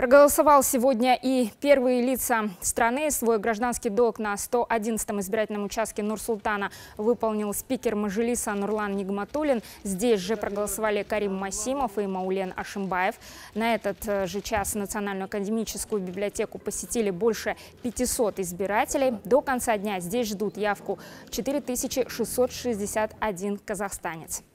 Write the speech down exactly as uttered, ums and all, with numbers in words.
Проголосовал сегодня и первые лица страны. Свой гражданский долг на сто одиннадцатом избирательном участке Нур-Султана выполнил спикер Мажилиса Нурлан Нигматуллин. Здесь же проголосовали Карим Масимов и Маулен Ашимбаев. На этот же час Национальную академическую библиотеку посетили больше пятисот избирателей. До конца дня здесь ждут явку четыре тысячи шестьсот шестьдесят один казахстанец.